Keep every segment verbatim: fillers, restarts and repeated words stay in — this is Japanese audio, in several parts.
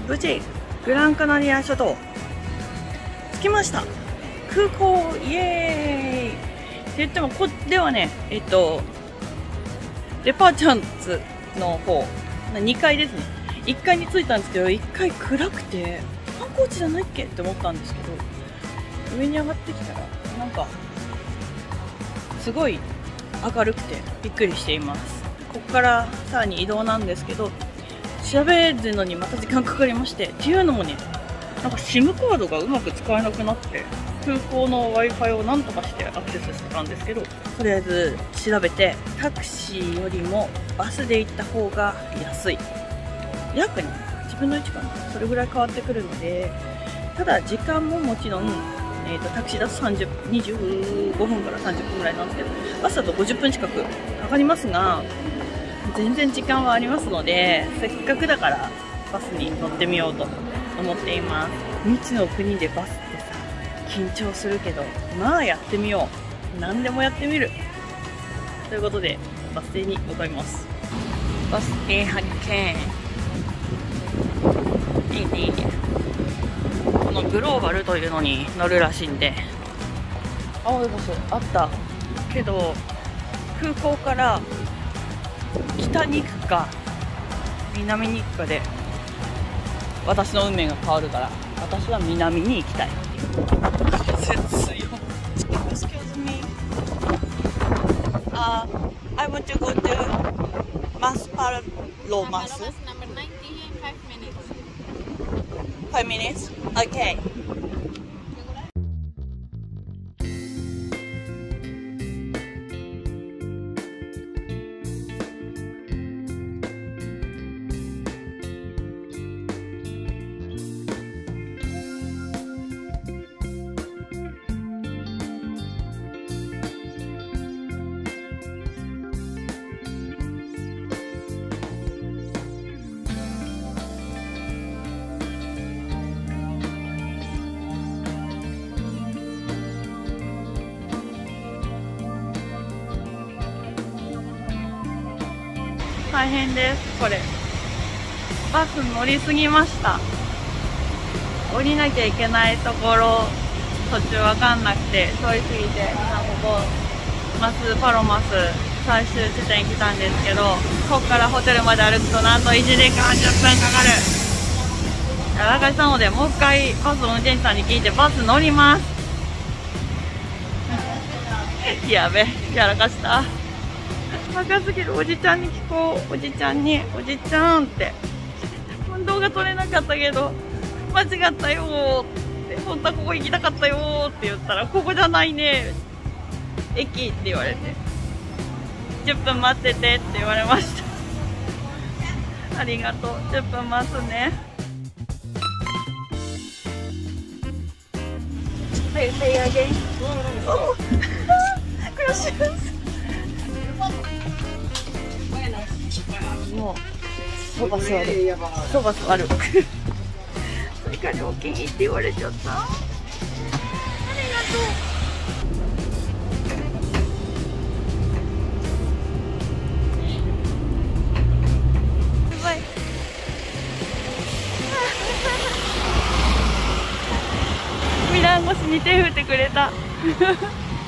無事グランカナリア諸島着きました。空港イエーイって言っても、こではね、えっとデパーチャンツの方にかいですね。いっかいに着いたんですけど、いっかい暗くて観光地じゃないっけって思ったんですけど、上に上がってきたらなんかすごい明るくてびっくりしています。ここからさらに移動なんですけど、調べるのにまた時間かかりまして、っていうのもね、なんか シム カードがうまく使えなくなって、空港の Wi-Fi をなんとかしてアクセスしてたんですけど、とりあえず調べて、タクシーよりもバスで行った方が安い、約ねじゅうぶんのいちかな、それぐらい変わってくるので、ただ時間ももちろん、えー、とタクシーだとさんじゅう、にじゅうごふんからさんじゅっぷんぐらいなんですけど、バスだとごじゅっぷん近くかかりますが、全然時間はありますので、せっかくだからバスに乗ってみようと思っています。未知の国でバスってさ、緊張するけど、まあやってみよう、何でもやってみるということで、バス停に向かいます。バス停発見。いいねいいね。このグローバルというのに乗るらしいんで、青いバスあったけど、空港から北に行くか南に行くかで私の運命が変わるから、私は南に行きたい。風強い。Excuse me. Uh, I want to go to Mas Palomas. Number ninety in five minutes. Five minutes? Okay. 大変です。これバス乗りすぎました。降りなきゃいけないところ途中わかんなくて通り過ぎて、今ここマスパロマス最終地点に来たんですけど、ここからホテルまで歩くとなんといちじかんじゅっぷんかかる。やらかしたので、もう一回バスの運転手さんに聞いてバス乗ります。やべ、やらかした。若すぎる。おじちゃんに聞こう。おじちゃんに、おじちゃんって、動画撮れなかったけど間違ったよーって、本当はここ行きたかったよーって言ったら、ここじゃないね駅って言われて、じゅっぷん待っててって言われました。ありがとう。じゅっぷん待つね。Say again. Oh, gracias. もうそば座る、そば座る。それから料金いいって言われちゃった。ありがとう。すごい。ミラン越しに手振ってくれた。ありがとう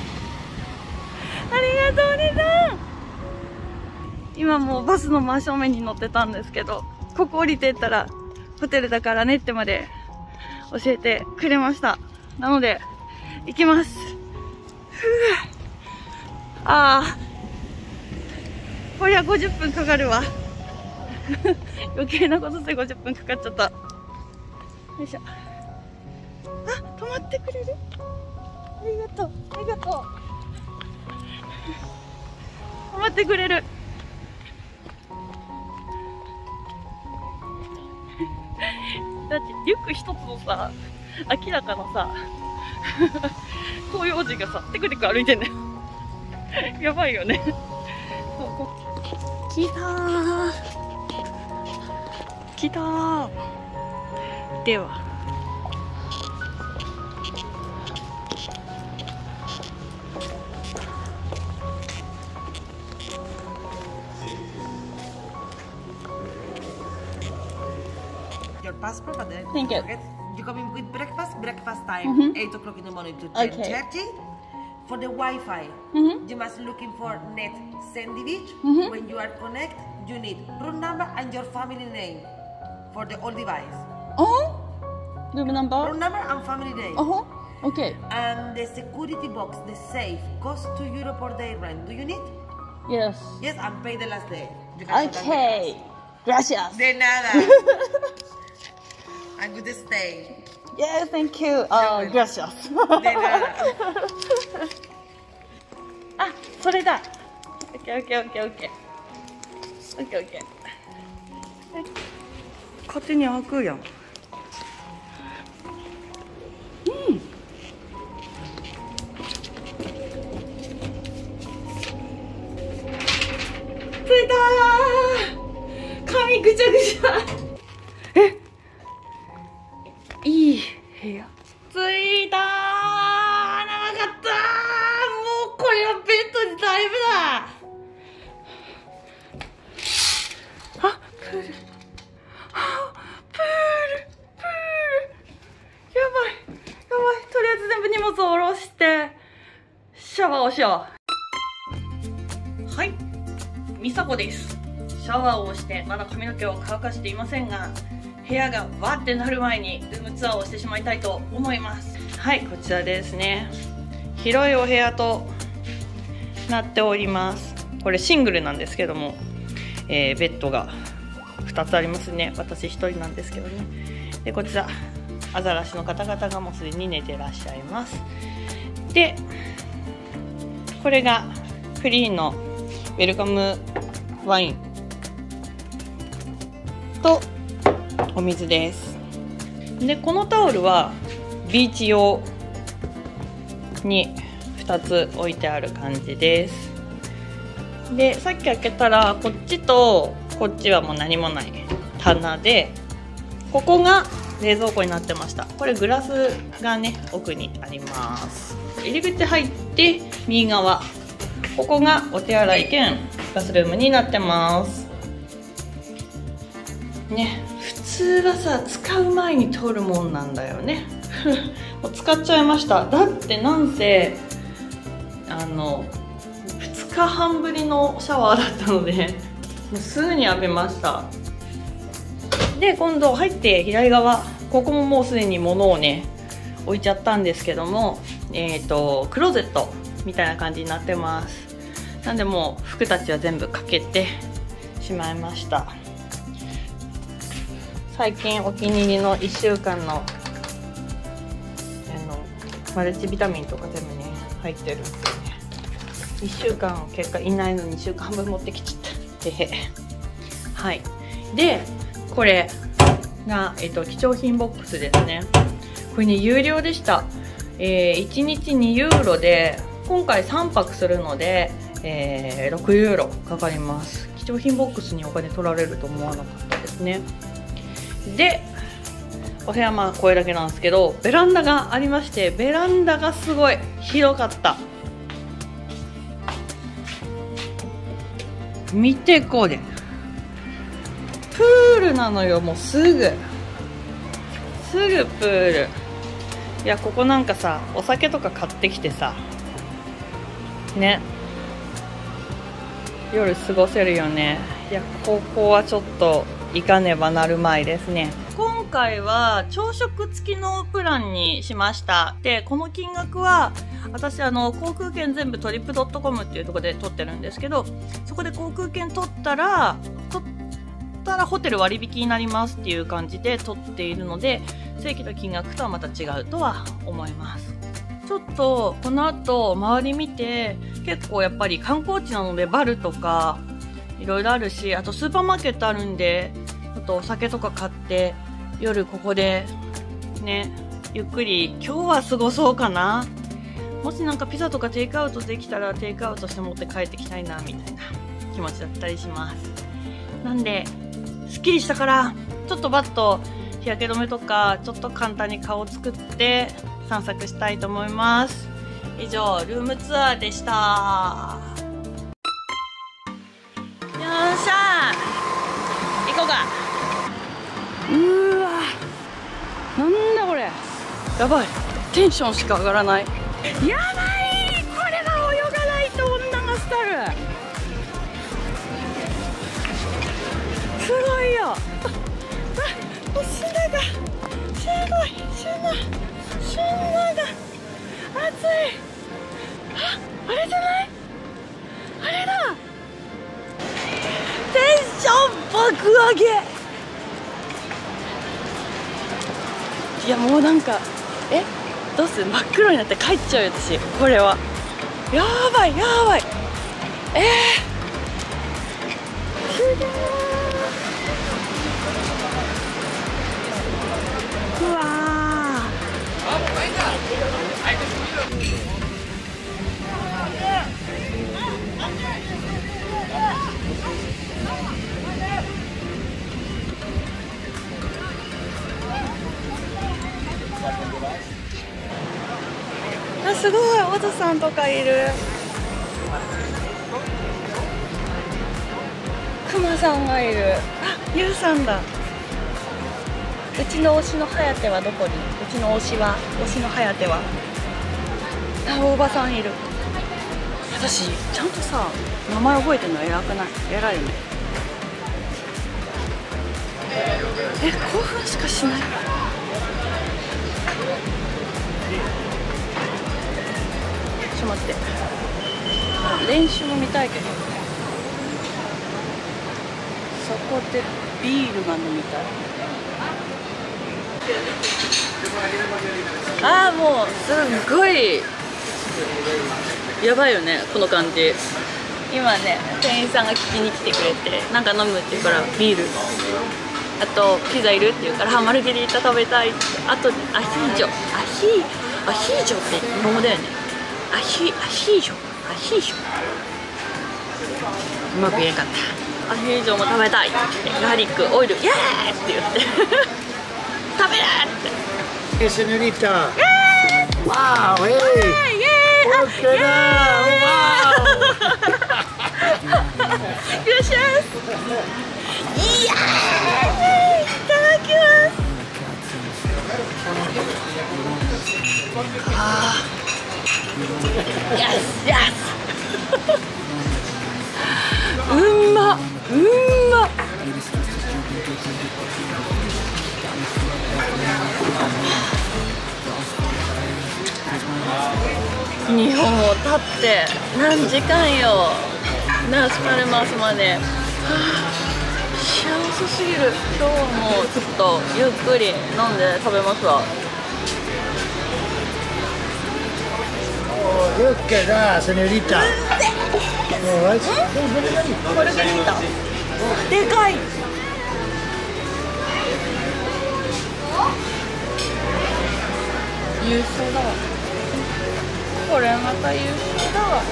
お姉さん。今もうバスの真正面に乗ってたんですけど、ここ降りてったらホテルだからねってまで教えてくれました。なので行きます。ふぅ、あー、こりゃごじゅっぷんかかるわ。余計なことでごじゅっぷんかかっちゃった。よいしょ。あ、止まってくれる、ありがとうありがとう。止まってくれる。だってリュック一つのさ、明らかなさ紅葉時がさ、テクテク歩いてんねやばいよね。来たー来たー。では passport, but then Thank you. forget. You come in with breakfast. Breakfast time, Mhm. eight o'clock in the morning to ten Okay. thirty. For the Wi-Fi, Mhm. you must looking for net sandwich. Mhm. When you are connect, you need room number and your family name for the old device. Oh, room number. Room number and family name. Oh, okay. And the security box, the safe, costs two euro per day rent. Do you need? Yes. Yes, and pay the last day. You can contact Okay. Gracias. me. De nada. And good stay. Yeah, thank you. Oh, gracias. でなあ、それだ。オッケーオッケーオッケーオッケー。オッケーオッケー。勝手に開くやん。うん。ついたー。髪ぐちゃぐちゃ。え。いい部屋。着いたー。長かったー。もうこれはベッドにだいぶだ。あ、プール。あ、プール、プール。やばい、やばい。とりあえず全部荷物を下ろしてシャワーをしよう。はい、みさこです。シャワーをしてまだ髪の毛を乾かしていませんが、部屋がわってなる前にルームツアーをしてしまいたいと思います。はい、こちらですね。広いお部屋となっております。これシングルなんですけども、えー、ベッドがふたつありますね。私ひとりなんですけどね。でこちらアザラシの方々がもうすでに寝てらっしゃいます。でこれがクリーンのウェルカムワインとお水です。でこのタオルはビーチ用にふたつ置いてある感じです。でさっき開けたらこっちとこっちはもう何もない棚で、ここが冷蔵庫になってました。これグラスがね奥にあります。入り口入って右側、ここがお手洗い兼バスルームになってますね。普通はさ使う前に取るもんなんだよねもう使っちゃいました。だってなんせあのふつかはんぶりのシャワーだったのでもうすぐに浴びました。で今度入って左側、ここももうすでに物をね置いちゃったんですけども、えーとクローゼットみたいな感じになってます。なんでもう服たちは全部かけてしまいました。最近お気に入りのいっしゅうかんのあのマルチビタミンとか全部ね入ってるんでね、いっしゅうかん結果いないのににしゅうかんぶん持ってきちゃったってはい。でこれが、えっと、貴重品ボックスですね。これね有料でした。えー、いちにちにユーロで今回さんぱくするので、えー、ろくユーロかかります。貴重品ボックスにお金取られると思わなかったですね。でお部屋まあこれだけなんですけど、ベランダがありまして、ベランダがすごい広かった。見てこれプールなのよ。もうすぐすぐプール。いやここなんかさお酒とか買ってきてさね夜過ごせるよね。いやここはちょっと行かねばなるまいですね。今回は朝食付きのプランにしました。でこの金額は私あの航空券全部トリップドットコムっていうところで取ってるんですけど、そこで航空券取ったら取ったらホテル割引になりますっていう感じで取っているので、正規の金額とはまた違うとは思います。ちょっとこの後周り見て、結構やっぱり観光地なのでバルとかいろいろあるし、あとスーパーマーケットあるんで、あとお酒とか買って夜ここでねゆっくり今日は過ごそうかな。もしなんかピザとかテイクアウトできたらテイクアウトして持って帰ってきたいなみたいな気持ちだったりします。なんですっきりしたからちょっとバッと日焼け止めとかちょっと簡単に顔を作って散策したいと思います。以上ルームツアーでした。よっしゃー行こうか。うーわやばい、テンションしか上がらない。やばい、これは泳がないと女がスタル。すごいよ。あ、あ、砂がすごい、砂砂が熱い。あ、あれじゃない、あれだ。テンション爆上げ。いやもうなんか、え、どうする、真っ黒になって帰っちゃうよ私。これはやばいやばい。えー、すげー。うわー、あ、すごい、おとさんとかいる。くまさんがいる。あ、ゆうさんだ。うちの推しのはやてはどこに？うちの推しは、推しのはやては。あ、大場さんいる。私ちゃんとさ、名前覚えてるの偉くない？偉いよね。え、興奮しかしない。ちょっと待って、練習も見たいけど、そこでビールが飲みたい。ああ、もうすっごいやばいよね、この感じ。今ね、店員さんが聞きに来てくれて、なんか飲むって言うからビール、あとピザいるって言うから、マルゲリータ食べたいって。あとアヒージョ、アヒアヒージョって日本語だよね。アヒアヒージョ、アヒージョ、うまく言えんかった。アヒージョも食べたいって、ガーリックオイルイエーイって言って食べるって。 Hey, señorita. Wow, hey. Yeah, Look at that. Wow. Gracias. Yeah. いただきます。あー。Yes, yes. うんま、うんま。日本を立って何時間よ、ナースパルマスまで。はあ、幸せすぎる。今日はもうちょっとゆっくり飲んで食べますわ。 Oh, look at that, señorita. All right. マルゲリータでかい。優勝だわ。これまた優勝だわ。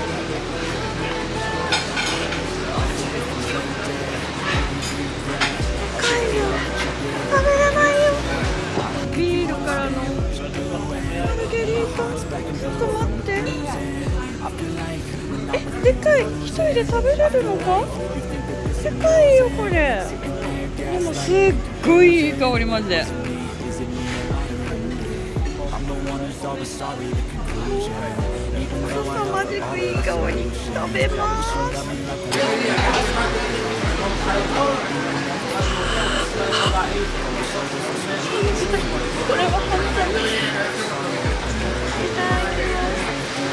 高いよ、食べれないよ。ビールからのマルゲリータ、ちょっと待って。え、でかい。一人で食べれるのか。でかいよこれ。でもすっごいいい香りマジで。マジックいい香り。食べます。これは本当にいただきます。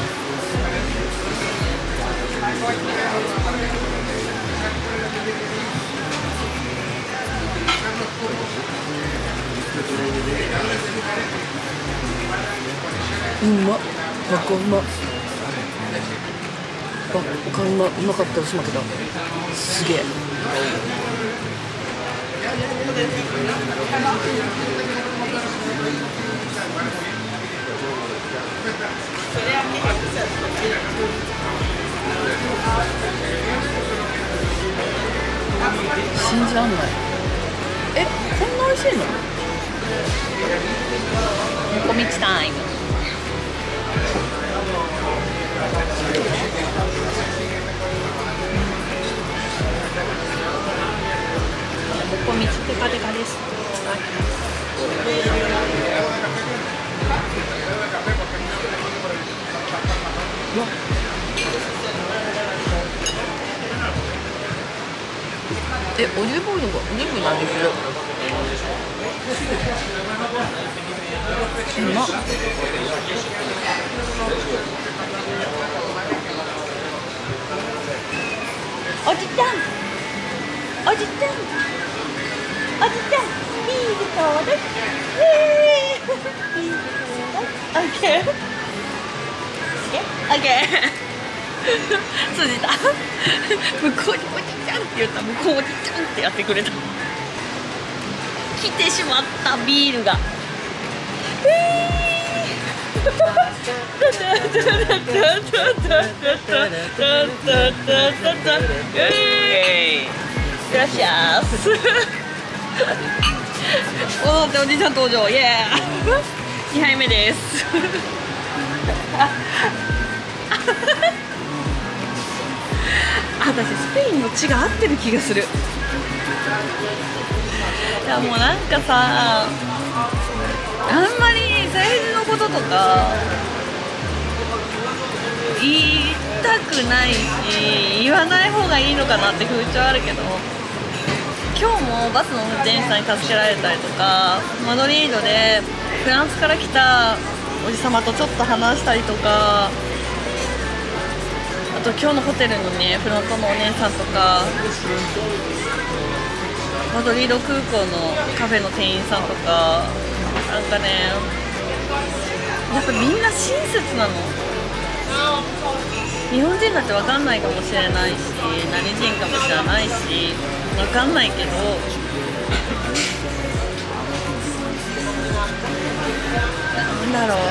うまっ、バカうまっ。バカうま、うまかったらしまけた。すげえ。信じらんない。え、こんな美味しいの？もこみちタイム。もこみちテカテカです。 え、オリーブオイルがオリーブになってる。うまっ。おじちゃん、おじちゃん、おじちゃん、ビールちょうだい。イエーイ。ビールちょうだい。オッケー。オッケー。通じた。向こうにおじちゃんって言ったら向こうおじちゃんってやってくれた。来てしまったビールが。グラシアス。おーっておじちゃん登場。イエー。にはいめです。私スペインの血が合ってる気がする。いやもうなんかさ、あんまり政治のこととか言いたくないし、言わない方がいいのかなって風潮あるけど、今日もバスの運転手さんに助けられたりとか、マドリードでフランスから来たおじさまとちょっと話したりとか、あと今日のホテルのねフロントのお姉さんとか、マドリード空港のカフェの店員さんとか、なんかね、やっぱみんな親切なの。日本人だって分かんないかもしれないし、何人かもしれないし、分かんないけど、なんだろう、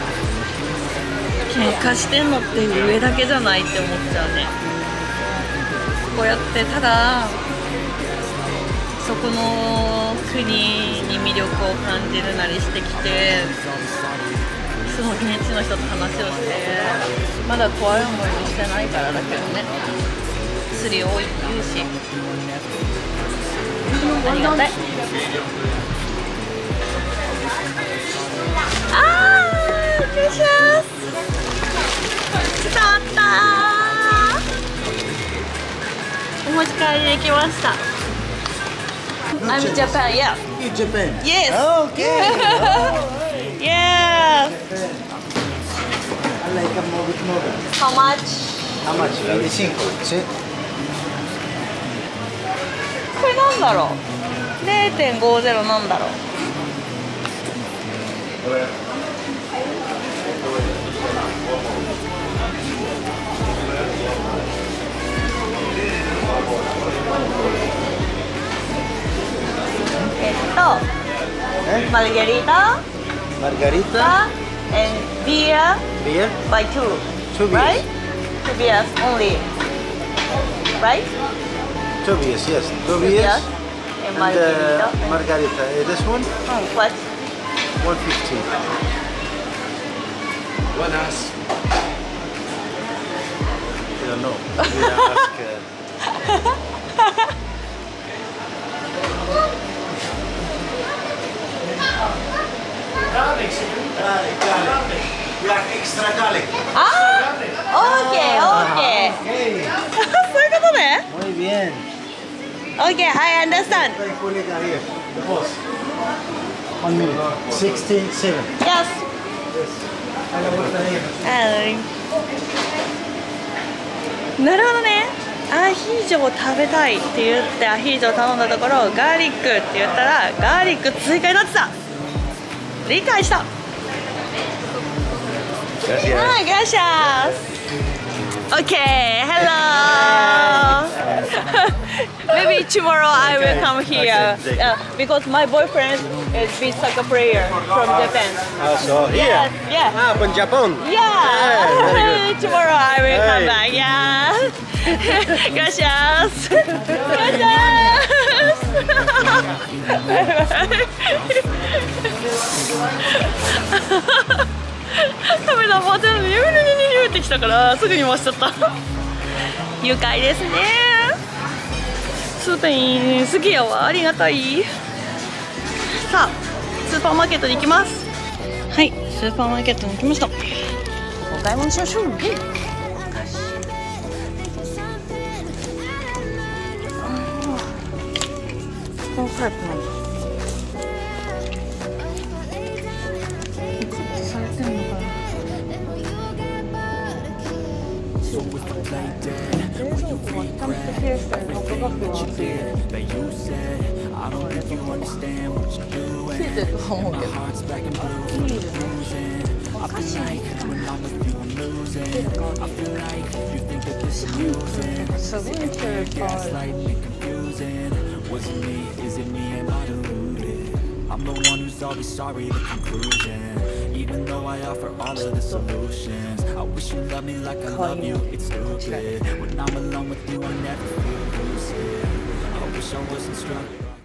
喧嘩してんのって上だけじゃないって思っちゃうね。こうやってただそこの国に魅力を感じるなりしてきて、その現地の人と話をして、まだ怖い思いをしてないからだけどね、釣り多いって言うし、ありがたい。あー、よいしょー、伝わったー。お持ち帰りできました。I'm Japan, yeah. You Japan? Yes. Okay. Yeah. I like a more more. How much? How much? twenty-five. Sí. これなんだろう ?れいてんごゼロ なんだろう。えっと、マルゲリータ Margarita. and beer Beer. by two, Two beers. right? Two beers only, right? Two beers. Yes. Two Two beers. beers and And margarita. uh, Margarita. Uh, this one. Hmm, what? one fifty. Buenas. I don't know. We ask. Uh, Garlic, garlic, garlic. Black extra garlic. あー、オーケーオーケー。 Okay. そういうことね。 Muy bien. Okay, I understand. My colleague here, the boss. One minute. Sixteen seven. Yes. Yes. I know what the name. なるほどね。アヒージョを食べたいって言ってアヒージョを頼んだところ、ガーリックって言ったらガーリック追加になってた。理解した。 Gracias. Ah, gracias. Okay, hello. Maybe tomorrow I will come here uh, because my boyfriend is big soccer player from Japan. Ah, so here? Yeah, yeah. Ah, from Japan? Yeah. very Tomorrow I will come Hey. back. Yeah. Gracias. Gracias. カメラ回ってるのにニューニューニューってきたからすぐに回しちゃった。愉快ですね。スペイン好きやわ、ありがたい。さあスーパーマーケットに行きます。はい、スーパーマーケットに来ました。こ大門小書昔このタイプなんだ。カットされてんのかな。冷蔵庫はキャンプケースで中が不安定。ついてると思うけど。いいですね。お菓子にすごい種類いっぱいある。 I'm the one who's always sorry that I'm cruising. Even though I offer all of the solutions, I wish you loved me like I love you. It's stupid. When I'm alone with you, I never feel lucid. I wish I wasn't struck.